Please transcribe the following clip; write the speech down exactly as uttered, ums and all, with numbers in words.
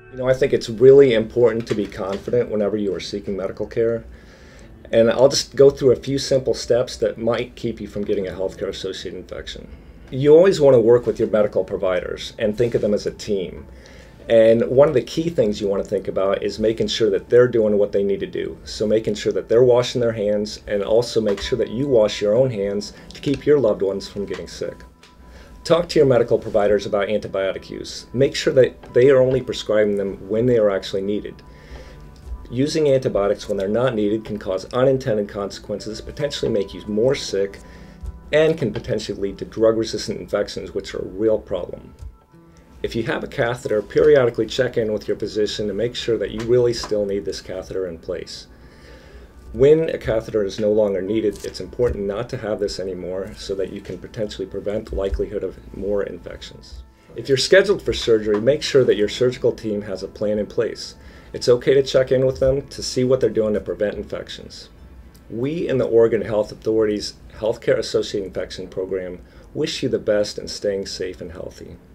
You know, I think it's really important to be confident whenever you are seeking medical care. And I'll just go through a few simple steps that might keep you from getting a healthcare-associated infection. You always want to work with your medical providers and think of them as a team. And one of the key things you want to think about is making sure that they're doing what they need to do. So making sure that they're washing their hands, and also make sure that you wash your own hands to keep your loved ones from getting sick. Talk to your medical providers about antibiotic use. Make sure that they are only prescribing them when they are actually needed. Using antibiotics when they're not needed can cause unintended consequences, potentially make you more sick, and can potentially lead to drug-resistant infections, which are a real problem. If you have a catheter, periodically check in with your physician to make sure that you really still need this catheter in place. When a catheter is no longer needed, it's important not to have this anymore so that you can potentially prevent the likelihood of more infections. If you're scheduled for surgery, make sure that your surgical team has a plan in place. It's okay to check in with them to see what they're doing to prevent infections. We in the Oregon Health Authority's Healthcare Associated Infection Program wish you the best in staying safe and healthy.